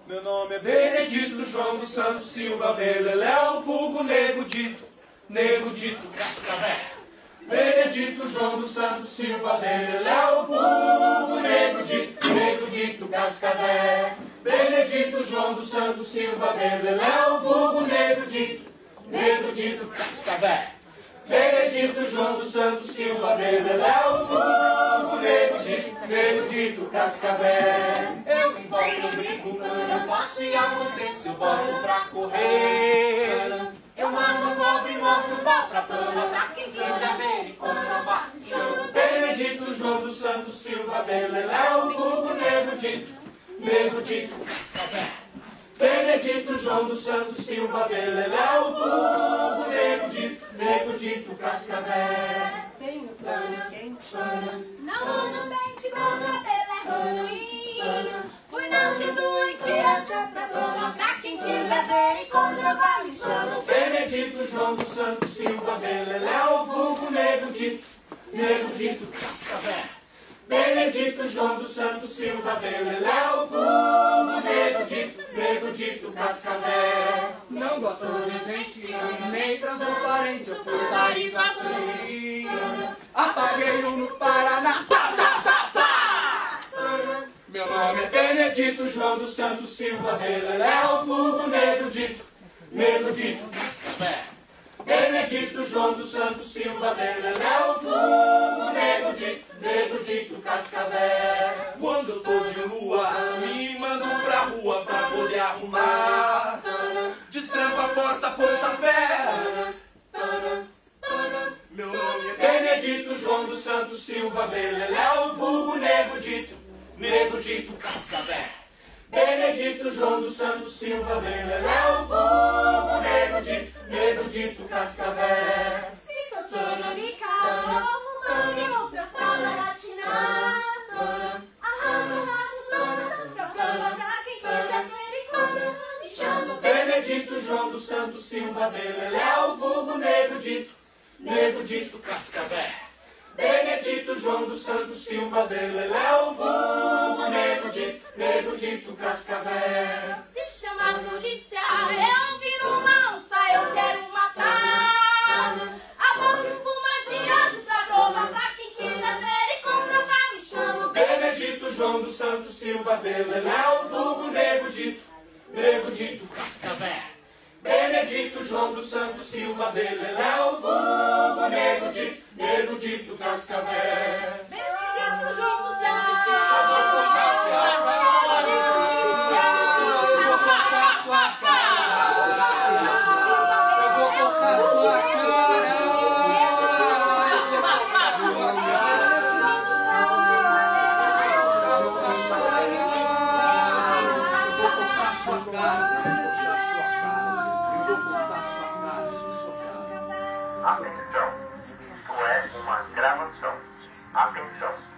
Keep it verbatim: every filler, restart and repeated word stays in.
Meu nome é Benedito João dos Santos Silva Beleléu, vulgo Nego Dito, Nego Dito Cascavel. Benedito João dos Santos Silva Beleléu, vulgo Nego Dito, Nego Dito Cascavel. Benedito João dos Santos Silva Beleléu, vulgo Nego Dito, Nego Dito Cascavel. Benedito João dos Santos Silva Beleléu, vulgo Nego Dito, Nego Dito Cascavel. Eu envolvo, eu brinco, eu faço e aconteço, eu boto pra correr. Eu mando cobre e mostro o pau pra pano, pra quem quiser ver e comprovar. Chamo Benedito João dos Santos Silva Beleléu, vulgo Nego Dito, Nego Dito Cascavel. Benedito João dos Santos Silva Beleléu, vulgo Nego Dito, Nego Dito Cascavel. Tenho sangue quente, não uso dente, meu cabelo é ruim. Fui nascido em Tianta pra pano, pra quem quiser ver e comprovar. Me chamo Benedito João dos Santos Silva Beleléu, vulgo Nego Dito, Nego Dito Cascavel. Benedito João dos Santos Silva Beleléu, vulgo Nego Dito, Nego Dito Cascavel. não gosto de gente, nem transparente, eu fui marido assim. Apaguei um no Paraná, pá, pá, pá, pá. Meu nome é Benedito João dos Santos Silva Beleléu, vulgo Nego Dito, Nego Dito Cascavel. Benedito João dos Santos Silva Beleléu, vulgo Nego Dito, Nego Dito Cascavel. Quando eu tô de lua, me mando pra rua pra poder arrumar. Destrampa a porta, pontapé. Meu nome é Benedito João dos Santos Silva Beleléu, vulgo Nego Dito, Nego Dito Cascavel. Benedito João dos Santos Silva Beleléu, vulgo Nego Dito, Nego Dito Cascavel. se continho de carro, mas em outras palavras latinar. Arranco na mudança, pra pano, pra quem quiser ver e comprovar. Me chamo Benedito João dos Santos Silva Beleléu, vulgo Nego Dito, Nego Dito Cascavel. Benedito João dos Santos Silva Beleléu, vulgo Nego Dito, Nego Dito Cascavel. Se chamar a polícia, eu viro uma onça, eu quero matar. A boca espuma de ódio pra provar, pra quem quiser ver e comprovar. Me chamo Benedito João dos Santos Silva Beleléu, vulgo Nego Dito, Nego Dito Cascavel. Benedito João dos Santos Silva Beleléu, vulgo Nego Dito, Nego Dito Cascavel. Benedito João dos Santos Se chama a polícia. Atenção, isto é uma gravação. Atenção.